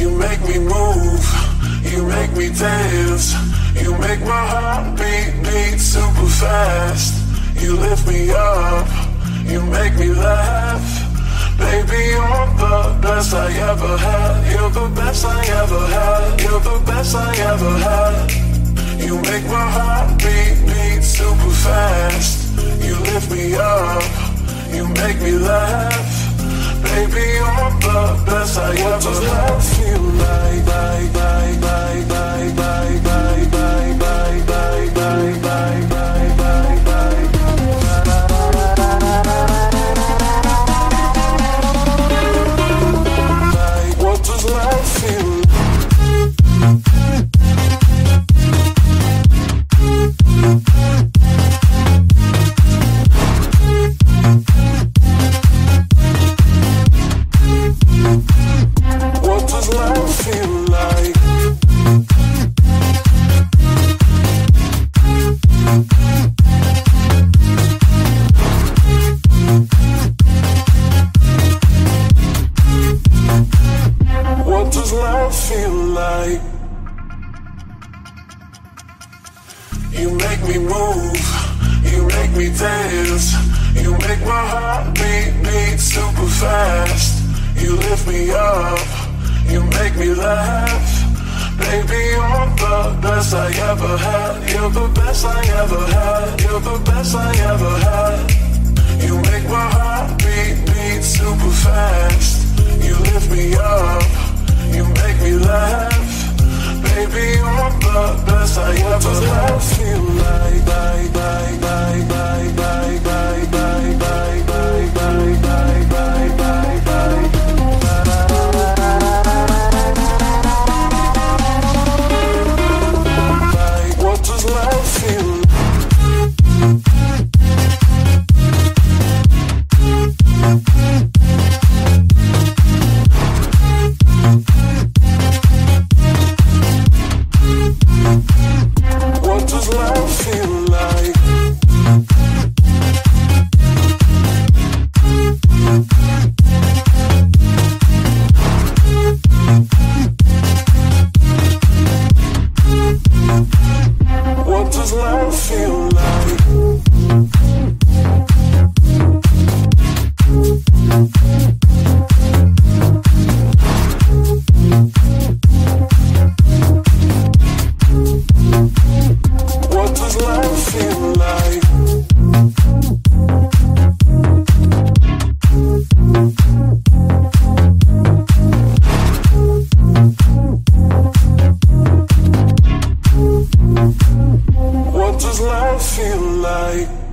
You make me move, you make me dance. You make my heart beat super fast. You lift me up, you make me laugh. Baby, you're the best I ever had. You're the best I ever had. You're the best I ever had. You make my heart beat super fast. You lift me up, you make me laugh. Baby, you're the best I ever had. I feel like, bye, bye, bye, bye, bye, bye, bye, bye, bye, bye, bye, bye, bye, bye. What does life feel like? What does life feel like? What does life feel like? You make me move, you make me dance. You make my heart beat super fast. You lift me up, you make me laugh. Baby, you're the best I ever had. You're the best I ever had. You're the best I ever had. You make my heart beat super fast. You lift me up, you make me laugh. Baby, you're the best I ever had. I feel like, bye, bye, bye, bye, bye, bye, bye, bye, bye, bye, bye, bye, bye, bye. What does life feel like? What does life feel like? What does life feel like? What does life feel like? What does life feel like?